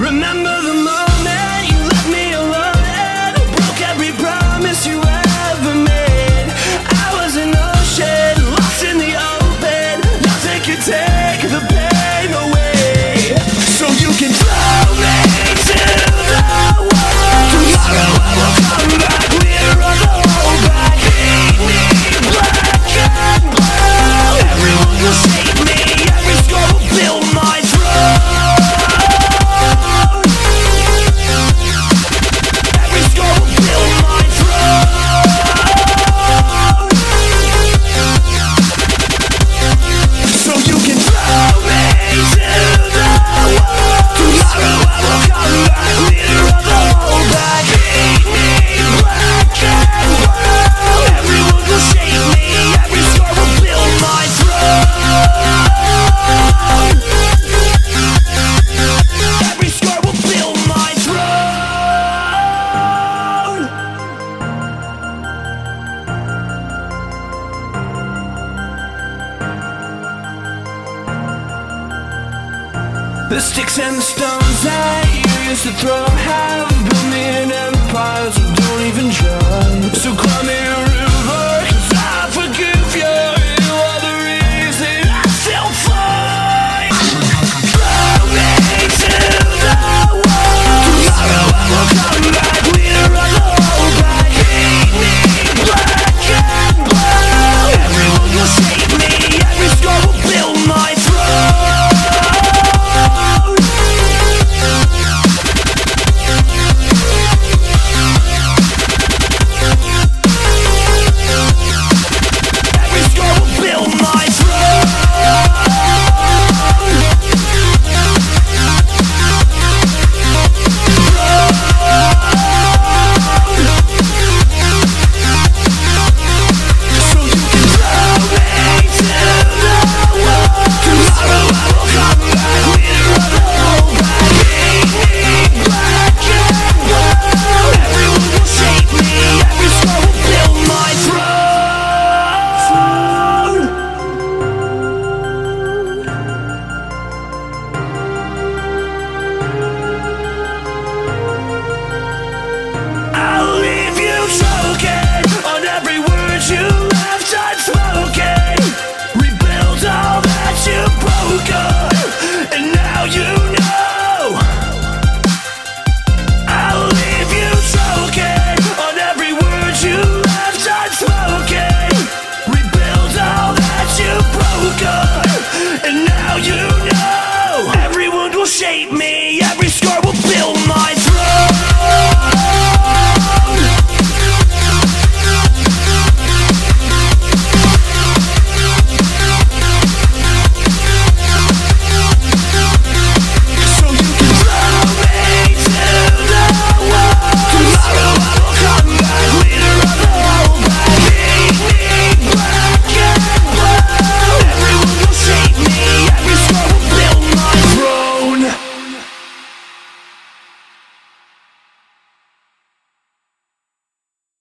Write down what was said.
Remember the moment you left me alone and broke every promise you ever made. I was an ocean, lost in the open. Nothing could take the pain away. So you can throw me to the wall. Tomorrow I will come back, clear of the whole back. Paint me black and blue. Everyone will shake me, every score will build my throne. Every score will build my throne. So you can throw me to the wall. Tomorrow I will come back, clear of the whole back. Paint me black and blue. Everyone will shake me, every score will build my throne. Every score will build my throne. The sticks and the stones that you used to throw have